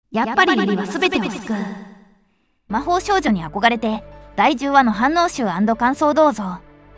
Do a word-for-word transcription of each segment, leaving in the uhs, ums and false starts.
やっぱりリリは全てを救う。魔法少女に憧れてだいじゅうわの反応集&感想どうぞ。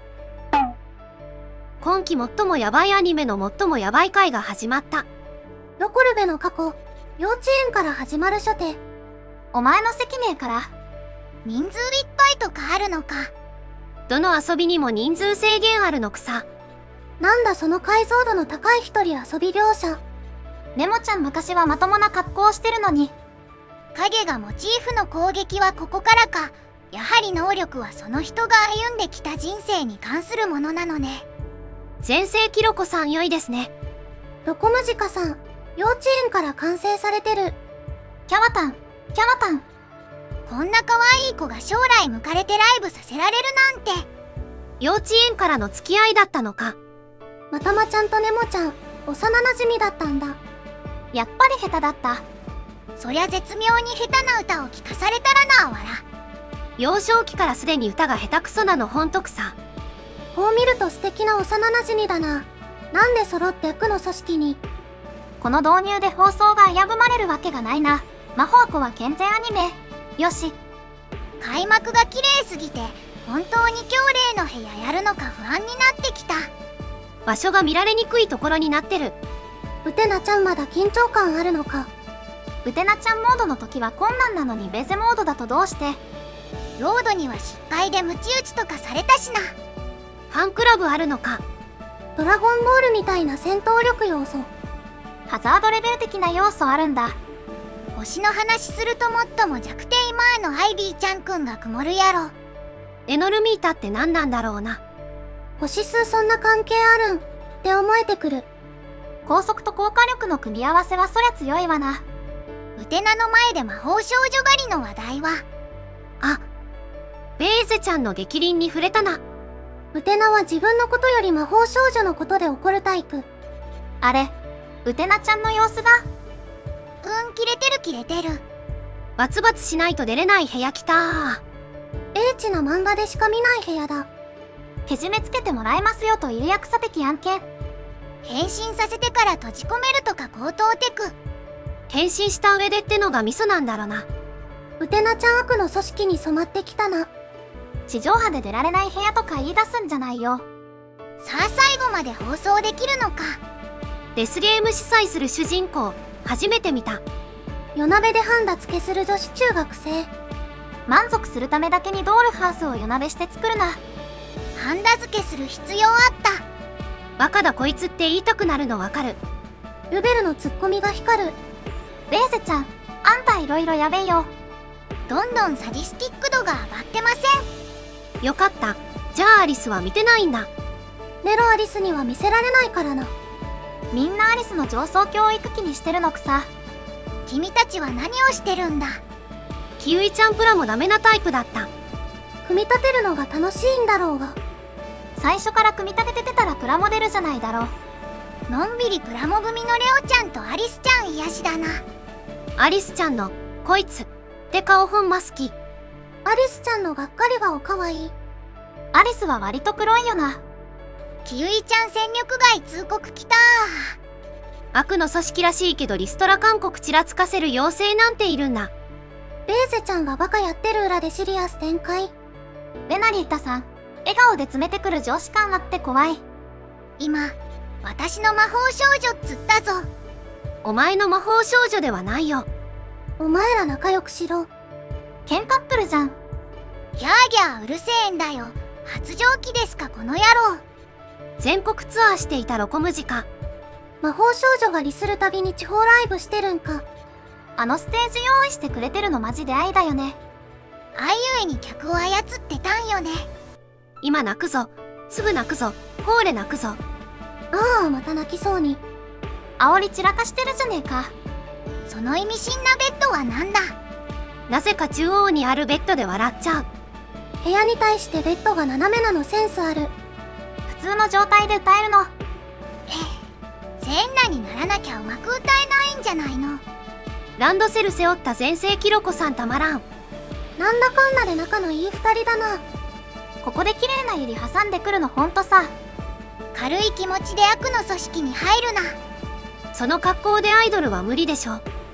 今期最もヤバいアニメの最もヤバい回が始まった。 ロコルベの過去、幼稚園から始まる書店。 お前の席ねえから。 人数いっぱいとかあるのか。 どの遊びにも人数制限あるのくさ。 なんだその解像度の高い一人遊び描写。 ネモちゃん昔はまともな格好をしてるのに。 影がモチーフの攻撃はここからか。やはり能力はその人が歩んできた人生に関するものなのね。 全盛キロコさん良いですね。 ロコムジカさん、幼稚園から完成されてる。 キャワタン、キャワタン。 こんな可愛い子が将来迎かれてライブさせられるなんて。 幼稚園からの付き合いだったのか。 またまちゃんとネモちゃん、幼馴染だったんだ。 やっぱり下手だった。 そりゃ絶妙に下手な歌を聴かされたらな、わら。 幼少期からすでに歌が下手くそなのほんとくさ。 こう見ると素敵な幼馴染だな。なんで揃って悪の組織に。 この導入で放送が危ぶまれるわけがないな。魔法子は健全アニメ。よし。 開幕が綺麗すぎて、本当に強霊の部屋やるのか不安になってきた。 場所が見られにくいところになってる。 ウテナちゃんまだ緊張感あるのか。 ウテナちゃんモードの時は困難なのにベゼモードだとどうして。 ロードには失敗でムチ打ちとかされたしな。 ファンクラブあるのか。 ドラゴンボールみたいな戦闘力要素。 ハザードレベル的な要素あるんだ。 星の話すると最も弱点今のアイビーちゃんくんが曇るやろ。 エノルミータって何なんだろうな。 星数そんな関係あるんって思えてくる。 高速と効果力の組み合わせはそりゃ強いわな。 ウテナの前で魔法少女狩りの話題は。 あ、ベーゼちゃんの激鱗に触れたな。 ウテナは自分のことより魔法少女のことで怒るタイプ。 あれ、ウテナちゃんの様子が。 うん、キレてるキレてる。 バツバツしないと出れない部屋来たー。 エッチな漫画でしか見ない部屋だ。 けじめつけてもらえますよという約束的案件。 変身させてから閉じ込めるとか高等テク。 変身した上でってのがミソなんだろな。 ウテナちゃん悪の組織に染まってきたな。 地上波で出られない部屋とか言い出すんじゃないよ。 さあ最後まで放送できるのか。 デスゲーム主催する主人公初めて見た。 夜鍋でハンダ付けする女子中学生。 満足するためだけにドールハウスを夜鍋して作るな。 ハンダ付けする必要あった。 バカだこいつって言いたくなるのわかる。 ルベルのツッコミが光る。 ベーゼちゃん、あんたいろいろやべえよ。 どんどんサディスティック度が上がってません。 よかった。じゃあアリスは見てないんだ。 ネロアリスには見せられないからな。 みんなアリスの上層教育期にしてるのくさ。 君たちは何をしてるんだ。 キウイちゃんプラもダメなタイプだった。 組み立てるのが楽しいんだろうが。 最初から組み立ててたらプラモデルじゃないだろう。 のんびりプラモ組のレオちゃんとアリスちゃん癒しだな。 アリスちゃんのこいつって顔ほんま好き。 アリスちゃんのがっかりはおかわいい。 アリスは割と黒いよな。 キウイちゃん戦力外通告きたー。 悪の組織らしいけどリストラ勧告ちらつかせる妖精なんているんだ。 ベーゼちゃんがバカやってる裏でシリアス展開。 ベナリッタさん、笑顔で詰めてくる上司感あって怖い。 今私の魔法少女っつったぞ。 お前の魔法少女ではないよ。 お前ら仲良くしろ。 ケンカップルじゃん。 ギャーギャーうるせえんだよ。発情期ですかこの野郎。 全国ツアーしていたロコムジカ。 魔法少女が利するたびに地方ライブしてるんか。 あのステージ用意してくれてるのマジで愛だよね。 愛ゆえに客を操ってたんよね。 今泣くぞ。すぐ泣くぞ。ほーれ泣くぞ。 ああまた泣きそうに。 煽り散らかしてるじゃねえか。 その意味深なベッドはなんだ。 なぜか中央にあるベッドで笑っちゃう。 部屋に対してベッドが斜めなのセンスある。 普通の状態で歌えるの。 ええ、全裸にならなきゃうまく歌えないんじゃないの。 ランドセル背負った全盛キロコさんたまらん。 なんだかんだで仲のいい二人だな。 ここで綺麗な指挟んでくるのほんとさ。 軽い気持ちで悪の組織に入るな。 その格好でアイドルは無理でしょ。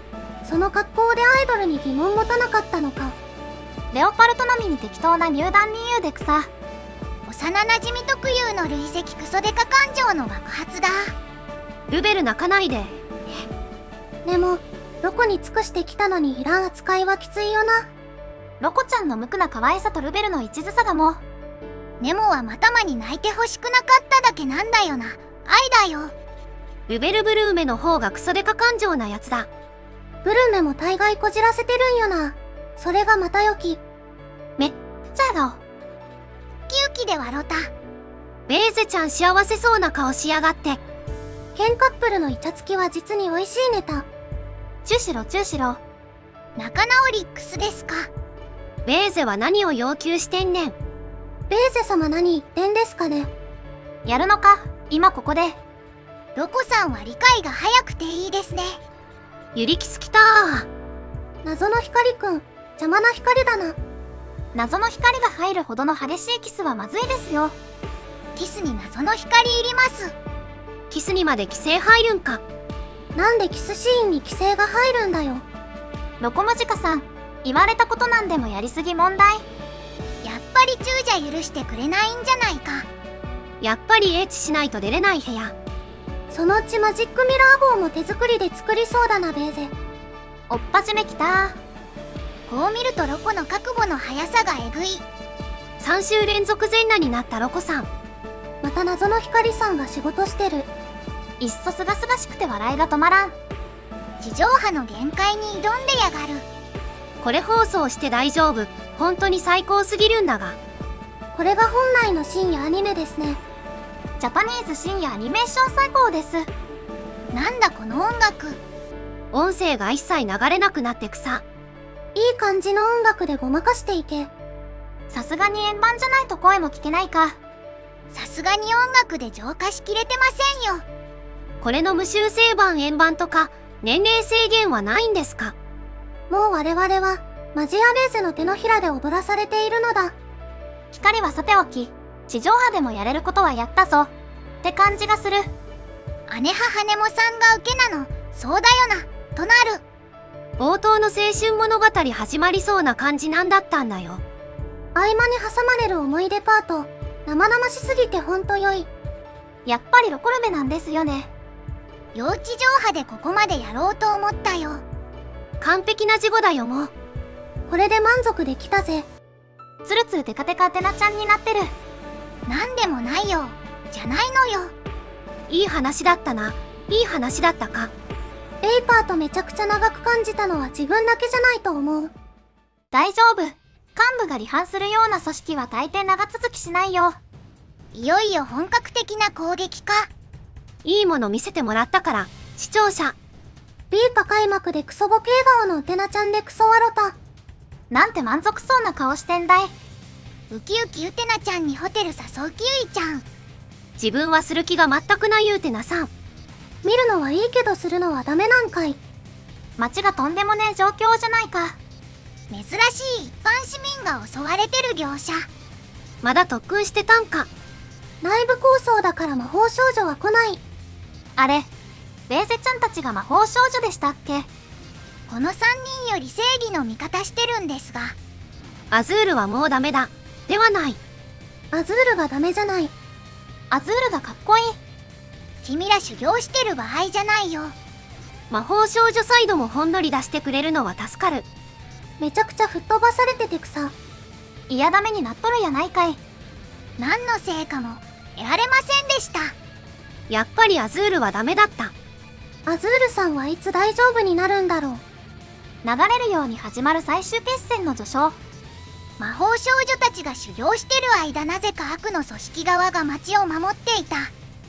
その格好でアイドルに疑問持たなかったのか。レオパルト並みに適当な入団理由で草。 幼なじみ特有の累積クソデカ感情の爆発だ。 ルベル泣かないで。 でもロコに尽くしてきたのにいらん扱いはきついよな。ロコちゃんの無垢な可愛さとルベルの一途さがもう。 ネモはまたまに泣いてほしくなかっただけなんだよな。愛だよ。 ルベルブルーメの方がクソデカ感情なやつだ。 ブルーメも大概こじらせてるんよな。それがまたよき。めっちゃ笑顔。 ウキウキで笑った。 ベーゼちゃん幸せそうな顔しやがって。 ケンカップルのイチャつきは実に美味しいネタ。チューしろチューしろ。 仲直りックスですか。 ベーゼは何を要求してんねん。 ベーゼ様何言ってんですかね。やるのか今ここで。 ロコさんは理解が早くていいですね。 ユリキス来たー。 謎の光くん邪魔な光だな。謎の光が入るほどの激しいキスはまずいですよ。 キスに謎の光いります。 キスにまで規制入るんか。 なんでキスシーンに規制が入るんだよ。ロコムジカさん言われたことなんでもやりすぎ問題。 やっぱりチューじゃ許してくれないんじゃないか。 やっぱりエーチしないと出れない部屋。 そのうちマジックミラー棒も手作りで作りそうだなベーゼ。おっぱじめきた。 こう見るとロコの覚悟の速さがえぐい。 さん週連続全裸になったロコさん。 また謎の光さんが仕事してる。いっそすがすがしくて笑いが止まらん。 地上波の限界に挑んでやがる。 これ放送して大丈夫。本当に最高すぎるんだが。 これが本来の深夜アニメですね。ジャパニーズ深夜アニメーション最高です。 なんだこの音楽。 音声が一切流れなくなって草。 いい感じの音楽でごまかしていけ。さすがに円盤じゃないと声も聞けないか。 さすがに音楽で浄化しきれてませんよ。 これの無修正版円盤とか年齢制限はないんですか。 もう我々はマジアベーゼの手のひらで踊らされているのだ。光はさておき地上波でもやれることはやったぞって感じがする。 姉母ネモさんが受けなのそうだよなとなる。 冒頭の青春物語始まりそうな感じなんだったんだよ。 合間に挟まれる思い出パート生々しすぎてほんと良い。やっぱりロコルメなんですよね。 幼稚上波でここまでやろうと思ったよ。 完璧な事後だよもう。 これで満足できたぜ。ツルツルテカテカテナちゃんになってる。 なんでもないよじゃないのよ。 いい話だったな。いい話だったか。 レイパートめちゃくちゃ長く感じたのは自分だけじゃないと思う。大丈夫。幹部が離反するような組織は大抵長続きしないよ。 いよいよ本格的な攻撃か。 いいもの見せてもらったから視聴者。 ビーパ開幕でクソボケ笑顔のウテナちゃんでクソワロタ。なんて満足そうな顔してんだい。 ウキウキウテナちゃんにホテル誘うキウイちゃん。 自分はする気が全くないウテナさん。 見るのはいいけどするのはダメなんかい。街がとんでもねえ状況じゃないか。 珍しい一般市民が襲われてる業者。 まだ特訓してたんか。 内部構想だから魔法少女は来ない。あれベーゼちゃんたちが魔法少女でしたっけ。 このさんにんより正義の味方してるんですが。 アズールはもうダメだではない。 アズールがダメじゃない。アズールがかっこいい。 君ら修行してる場合じゃないよ。 魔法少女サイドもほんのり出してくれるのは助かる。 めちゃくちゃ吹っ飛ばされててくさ。嫌ダメになっとるやないかい。 何の成果も得られませんでした。 やっぱりアズールはダメだった。 アズールさんはいつ大丈夫になるんだろう。流れるように始まる最終決戦の序章。 魔法少女たちが修行してる間なぜか悪の組織側が街を守っていた。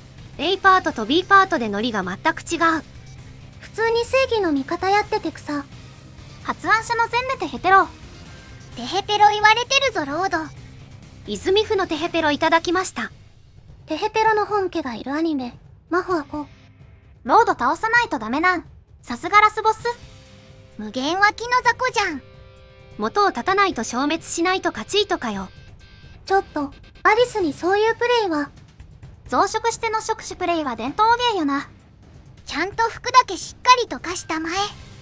A パートと B パートでノリが全く違う。 普通に正義の味方やっててくさ。発案者の前ネテヘペロ。 テヘペロ言われてるぞロード。 泉府のテヘペロいただきました。 テヘペロの本家がいるアニメマホアコ。ロード倒さないとダメなん。さすがラスボス。 無限脇の雑魚じゃん。 元を立たないと消滅しないと勝ちとかよ。 ちょっとアリスにそういうプレイは。増殖しての触手プレイは伝統芸よな。 ちゃんと服だけしっかりと化したまえ。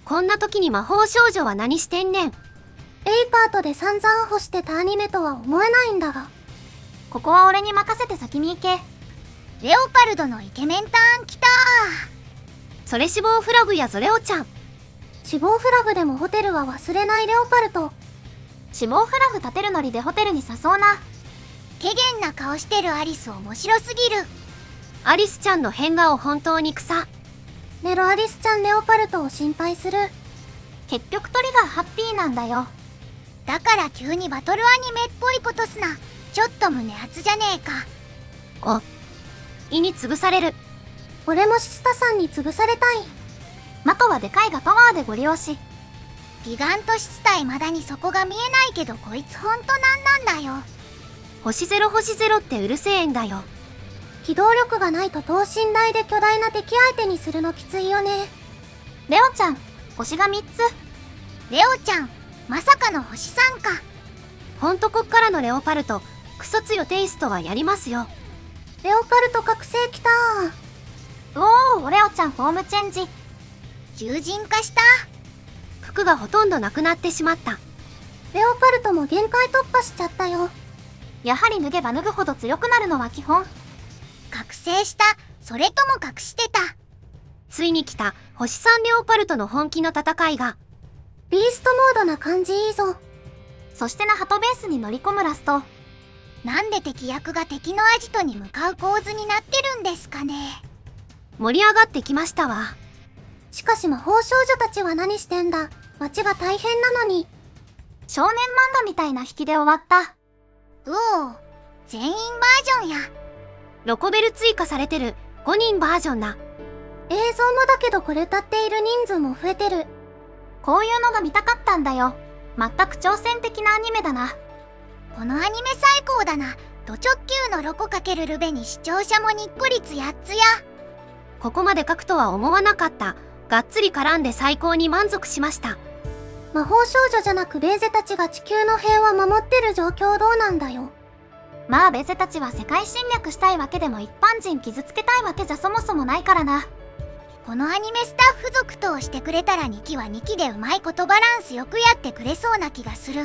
こんな時に魔法少女は何してんねん。 エイパートで散々干してたアニメとは思えないんだが。 ここは俺に任せて先に行け。 レオパルドのイケメンターン来たそれ死亡フラグやぞレオちゃん。 死亡フラグでもホテルは忘れないレオパルト。 死亡フラグ立てるノリでホテルに誘うな。 ー。けげんな顔してるアリス面白すぎる。 アリスちゃんの変顔本当に草。 ネロアリスちゃんレオパルトを心配する。 結局トリガーハッピーなんだよ。 だから急にバトルアニメっぽいことすな。ちょっと胸熱じゃねえか。 お、胃に潰される。 俺もシスタさんに潰されたい。 マコはでかいがパワーでご利用し。 ギガント質体まだにそこが見えないけどこいつほんとなんなんだよ。 星ゼロ星ゼロってうるせえんだよ。 機動力がないと等身大で巨大な敵相手にするのきついよね。 レオちゃん、星がみっつ。 レオちゃん、まさかの星さんか。 ほんとこっからのレオパルト、クソ強テイストはやりますよ。 レオパルト覚醒きたー。 おー、レオちゃんフォームチェンジ。 獣人化した。 服がほとんどなくなってしまった。 レオパルトも限界突破しちゃったよ。 やはり脱げば脱ぐほど強くなるのは基本。 覚醒した。それとも隠してた。 ついに来た星さんレオパルトの本気の戦いが。 ビーストモードな感じいいぞ。 そしてなハトベースに乗り込むラスト。 なんで敵役が敵のアジトに向かう構図になってるんですかね。 盛り上がってきましたわ。 しかし魔法少女たちは何してんだ。街が大変なのに。 少年漫画みたいな引きで終わった。 うおー、全員バージョンや。 ロコベル追加されてるごにんバージョンな。 映像もだけどこれ歌っている人数も増えてる。 こういうのが見たかったんだよ。全く挑戦的なアニメだな。 このアニメ最高だな。ド直球のロコ×ルベに視聴者もニッコ率やっつや。 ここまで書くとは思わなかった。がっつり絡んで最高に満足しました。 魔法少女じゃなくベーゼたちが地球の平和守ってる状況どうなんだよ。 まあベーゼたちは世界侵略したいわけでも一般人傷つけたいわけじゃそもそもないからな。 このアニメスタッフ続投してくれたらにきはにきでうまいことバランスよくやってくれそうな気がする。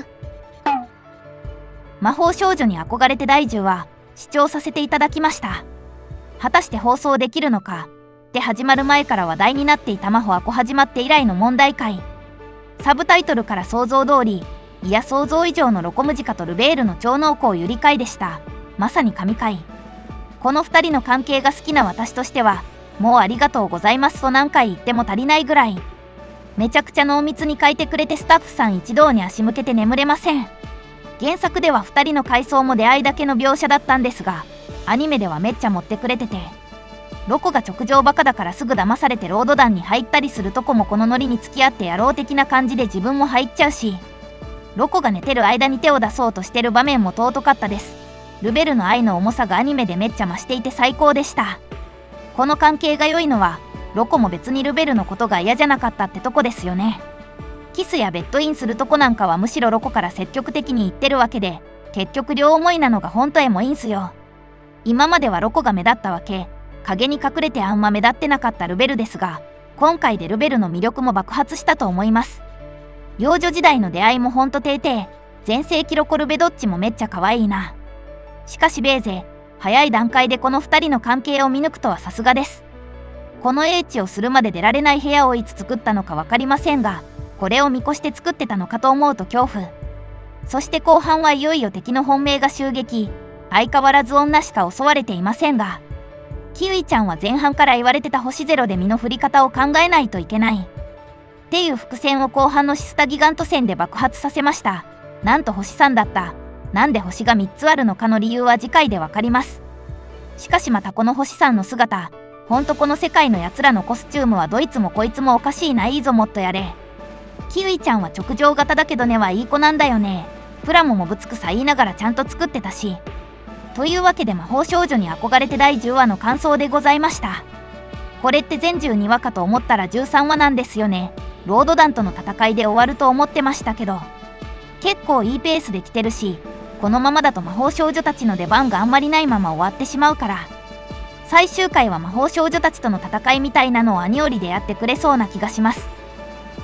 魔法少女に憧れてだいじゅうは視聴させていただきました。果たして放送できるのかって始まる前から話題になっていた魔法アコ始まって以来の問題解。サブタイトルから想像通り、いや想像以上のロコムジカとルベールの超濃厚ゆり会でした。まさに神回。このふたりの関係が好きな私としては、もうありがとうございますと何回言っても足りないぐらい。めちゃくちゃ濃密に書いてくれてスタッフさん一同に足向けて眠れません。原作ではふたりの回想も出会いだけの描写だったんですが、アニメではめっちゃ持ってくれてて、ロコが直情バカだからすぐ騙されてロード団に入ったりするとこもこのノリに付き合ってやろう的な感じで自分も入っちゃうし、ロコが寝てる間に手を出そうとしてる場面も尊かったです。ルベルの愛の重さがアニメでめっちゃ増していて最高でした。この関係が良いのは、ロコも別にルベルのことが嫌じゃなかったってとこですよね。キスやベッドインするとこなんかはむしろロコから積極的に言ってるわけで、結局両思いなのがほんとエモいんすよ。今まではロコが目立ったわけ、影に隠れてあんま目立ってなかったルベルですが、今回でルベルの魅力も爆発したと思います。幼女時代の出会いもほんとてーてー、全盛期ロコルベどっちもめっちゃ可愛いな。しかしベーゼ、早い段階でこのふたりの関係を見抜くとはさすがです。この英知をするまで出られない部屋をいつ作ったのかわかりませんが、これを見越して作ってたのかと思うと恐怖。そして後半はいよいよ敵の本命が襲撃。相変わらず女しか襲われていませんが、キウイちゃんは前半から言われてた星ゼロで身の振り方を考えないといけない。っていう伏線を後半のシスタギガント戦で爆発させました。なんと星さんだった。なんで星がみっつあるのかの理由は次回でわかります。しかしまたこの星さんの姿、ほんとこの世界のやつらのコスチュームはどいつもこいつもおかしいないいぞもっとやれ。キウイちゃんは直情型だけどねはいい子なんだよね。プラモもぶつくさ言いながらちゃんと作ってたし。というわけで魔法少女に憧れてだいじゅうわの感想でございました。これって全じゅうにわかと思ったらじゅうさんわなんですよね。ロード団との戦いで終わると思ってましたけど、結構いいペースで来てるし、このままだと魔法少女たちの出番があんまりないまま終わってしまうから、最終回は魔法少女たちとの戦いみたいなのをアニオリでやってくれそうな気がします。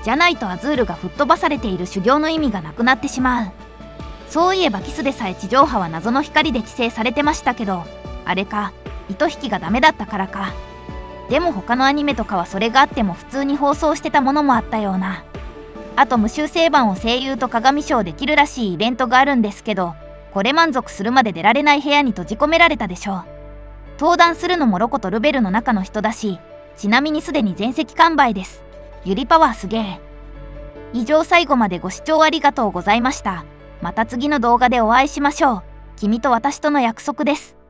じゃないとアズールが吹っ飛ばされている修行の意味がなくなってしまう。そういえばキスでさえ地上波は謎の光で規制されてましたけど、あれか、糸引きがダメだったからか。でも他のアニメとかはそれがあっても普通に放送してたものもあったような。あと無修正版を声優と鏡ショーできるらしいイベントがあるんですけど、これ満足するまで出られない部屋に閉じ込められたでしょう。登壇するのもロコとルベルの中の人だし、ちなみにすでに全席完売です。ゆりパワーすげえ。以上、最後までご視聴ありがとうございました。また次の動画でお会いしましょう。君と私との約束です。